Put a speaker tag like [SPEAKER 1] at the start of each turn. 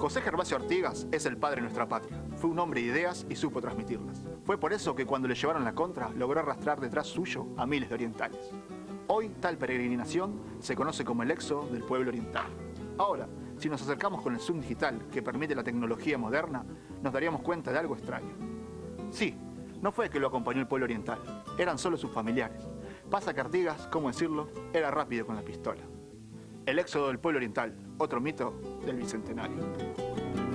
[SPEAKER 1] José Gervasio Artigas es el padre de nuestra patria. Fue un hombre de ideas y supo transmitirlas. Fue por eso que cuando le llevaron la contra, logró arrastrar detrás suyo a miles de orientales. Hoy, tal peregrinación se conoce como el éxodo del pueblo oriental. Ahora, si nos acercamos con el zoom digital que permite la tecnología moderna, nos daríamos cuenta de algo extraño. Sí, no fue que lo acompañó el pueblo oriental, eran solo sus familiares. Pasa que Artigas, ¿cómo decirlo?, era rápido con la pistola. El éxodo del pueblo oriental, otro mito del Bicentenario.